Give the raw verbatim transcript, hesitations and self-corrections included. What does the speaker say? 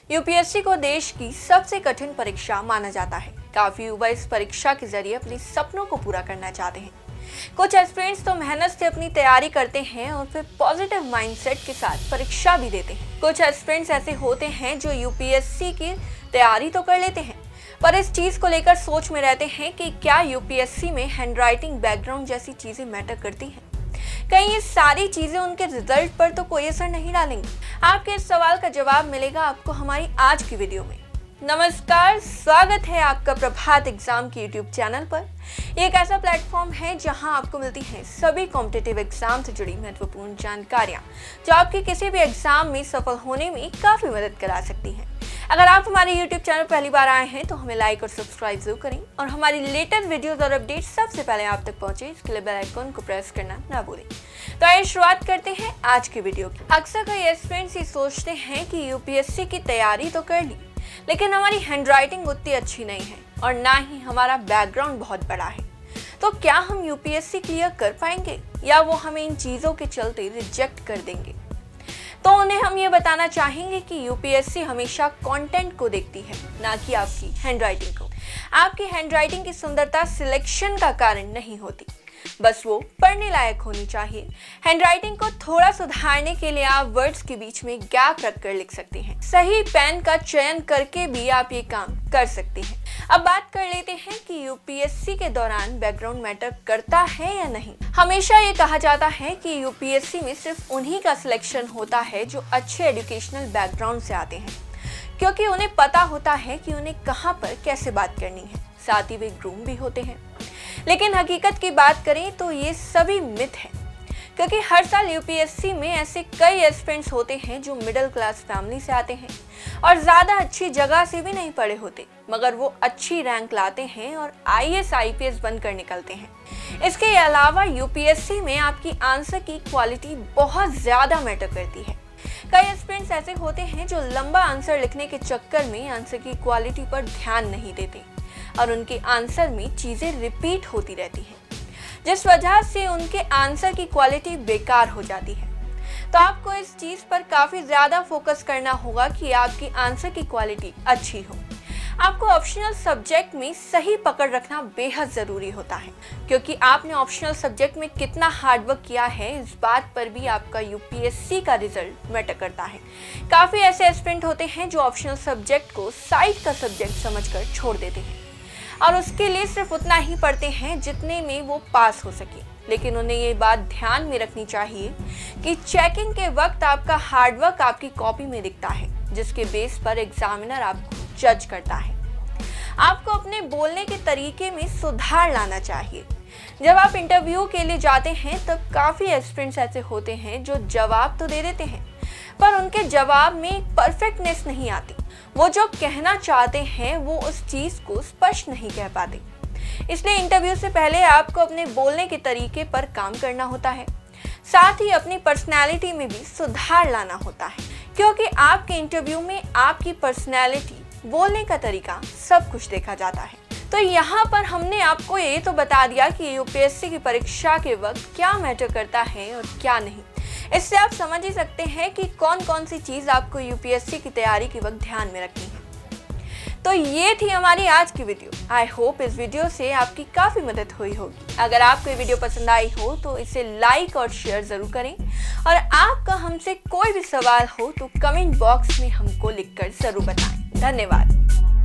UPSC को देश की सबसे कठिन परीक्षा माना जाता है। काफी युवा इस परीक्षा के जरिए अपने सपनों को पूरा करना चाहते हैं। कुछ एस्पिरेंट्स तो मेहनत से अपनी तैयारी करते हैं और फिर पॉजिटिव माइंडसेट के साथ परीक्षा भी देते हैं। कुछ एस्पिरेंट्स ऐसे होते हैं जो यूपीएससी की तैयारी तो कर लेते हैं, पर इस चीज को लेकर सोच में रहते हैं कि क्या यूपीएससी में हैंडराइटिंग, बैकग्राउंड जैसी चीजें मैटर करती हैं। कहीं ये सारी चीजें उनके रिजल्ट पर तो कोई असर नहीं डालेंगी। आपके इस सवाल का जवाब मिलेगा आपको हमारी आज की वीडियो में। नमस्कार, स्वागत है आपका प्रभात एग्जाम के यूट्यूब चैनल पर। ये एक ऐसा प्लेटफॉर्म है जहां आपको मिलती हैं सभी कॉम्पिटिटिव एग्जाम से जुड़ी महत्वपूर्ण जानकारियां, जो आपके किसी भी एग्जाम में सफल होने में काफी मदद करा सकती हैं। अगर आप हमारे यूट्यूब चैनल पहली बार आए हैं तो हमें लाइक और सब्सक्राइब जरूर करें और हमारी लेटेस्ट वीडियोस और अपडेट्स सबसे पहले आप तक पहुंचे, इसके लिए बेल आइकन को प्रेस करना ना भूलें। तो आइए शुरुआत करते हैं आज की वीडियो की। अक्सर कई एस्पिरेंट्स ये सोचते हैं कि यूपीएससी की तैयारी तो कर ली, लेकिन हमारी हैंडराइटिंग उतनी अच्छी नहीं है और ना ही हमारा बैकग्राउंड बहुत बड़ा है, तो क्या हम यूपीएससी क्लियर कर पाएंगे या वो हमें इन चीज़ों के चलते रिजेक्ट कर देंगे। तो उन्हें हम ये बताना चाहेंगे कि यूपीएससी हमेशा कंटेंट को देखती है, ना कि आपकी हैंडराइटिंग को। आपकी हैंडराइटिंग की सुंदरता सिलेक्शन का कारण नहीं होती, बस वो पढ़ने लायक होनी चाहिए। हैंडराइटिंग को थोड़ा सुधारने के लिए आप वर्ड्स के बीच में गैप रखकर लिख सकते हैं। सही पेन का चयन करके भी आप ये काम कर सकते हैं। अब बात कर लेते हैं कि यूपीएससी के दौरान बैकग्राउंड मैटर करता है या नहीं। हमेशा ये कहा जाता है कि यूपीएससी में सिर्फ उन्हीं का सिलेक्शन होता है जो अच्छे एजुकेशनल बैकग्राउंड से आते हैं, क्योंकि उन्हें पता होता है कि उन्हें कहाँ पर कैसे बात करनी है। साथ ही वे ग्रूम भी होते हैं। लेकिन हकीकत की बात करें तो ये सभी मिथ है, क्योंकि हर साल यूपीएससी में ऐसे कई एस्पिरेंट्स होते हैं जो मिडिल क्लास फैमिली से आते हैं और ज़्यादा अच्छी जगह से भी नहीं पढ़े होते, मगर वो अच्छी रैंक लाते हैं और आईएएस आईपीएस बनकर निकलते हैं। इसके अलावा यूपीएससी में आपकी आंसर की क्वालिटी बहुत ज़्यादा मैटर करती है। कई एस्पिरेंट्स ऐसे होते हैं जो लंबा आंसर लिखने के चक्कर में आंसर की क्वालिटी पर ध्यान नहीं देते और उनके आंसर में चीज़ें रिपीट होती रहती हैं, जिस वजह से उनके आंसर की क्वालिटी बेकार हो जाती है। तो आपको इस चीज़ पर काफ़ी ज़्यादा फोकस करना होगा कि आपकी आंसर की क्वालिटी अच्छी हो। आपको ऑप्शनल सब्जेक्ट में सही पकड़ रखना बेहद ज़रूरी होता है, क्योंकि आपने ऑप्शनल सब्जेक्ट में कितना हार्डवर्क किया है इस बात पर भी आपका यूपीएससी का रिजल्ट मैटर करता है। काफ़ी ऐसे एस्पिरेंट होते हैं जो ऑप्शनल सब्जेक्ट को साइड का सब्जेक्ट समझकर छोड़ देते हैं और उसके लिए सिर्फ उतना ही पढ़ते हैं जितने में वो पास हो सके। लेकिन उन्हें ये बात ध्यान में रखनी चाहिए कि चेकिंग के वक्त आपका हार्डवर्क आपकी कॉपी में दिखता है, जिसके बेस पर एग्जामिनर आपको जज करता है। आपको अपने बोलने के तरीके में सुधार लाना चाहिए। जब आप इंटरव्यू के लिए जाते हैं तब काफ़ी एस्पिरेंट्स ऐसे होते हैं जो जवाब तो दे देते हैं, पर उनके जवाब में एक परफेक्टनेस नहीं आती। वो जो कहना चाहते हैं वो उस चीज़ को स्पष्ट नहीं कह पाते। इसलिए इंटरव्यू से पहले आपको अपने बोलने के तरीके पर काम करना होता है। साथ ही अपनी पर्सनैलिटी में भी सुधार लाना होता है, क्योंकि आपके इंटरव्यू में आपकी पर्सनैलिटी, बोलने का तरीका, सब कुछ देखा जाता है। तो यहाँ पर हमने आपको ये तो बता दिया कि यूपीएससी की परीक्षा के वक्त क्या मैटर करता है और क्या नहीं। इससे आप समझ ही सकते हैं कि कौन कौन सी चीज़ आपको यूपीएससी की तैयारी के वक्त ध्यान में रखनी है। तो ये थी हमारी आज की वीडियो। आई होप इस वीडियो से आपकी काफ़ी मदद हुई होगी। अगर आपको ये वीडियो पसंद आई हो तो इसे लाइक और शेयर ज़रूर करें और आपका हमसे कोई भी सवाल हो तो कमेंट बॉक्स में हमको लिखकर ज़रूर बताएं। धन्यवाद।